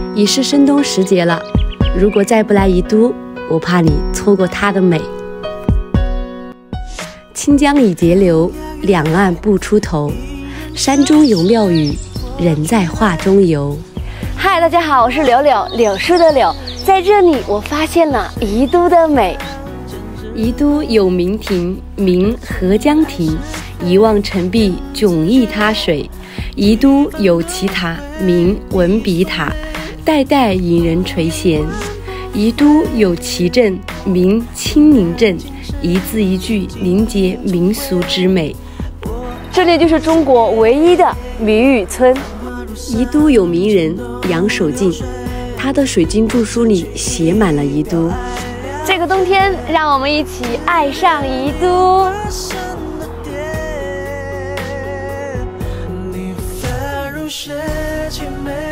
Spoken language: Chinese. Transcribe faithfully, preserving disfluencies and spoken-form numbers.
已是深冬时节了，如果再不来宜都，我怕你错过它的美。清江已节流，两岸不出头，山中有庙宇，人在画中游。 嗨，大家好，我是柳柳，柳树的柳，在这里我发现了宜都的美。 宜都有名亭，名合江亭，一望澄碧，迥异他水。宜都有奇塔，名文笔塔，代代引人垂涎。宜都有奇镇，名清宁镇，一字一句凝结民俗之美。 这里就是中国唯一的谜语村。 宜都有名人杨守敬，他的水晶著书里写满了宜都。 这个冬天，让我们一起爱上宜都。你发如雪晴美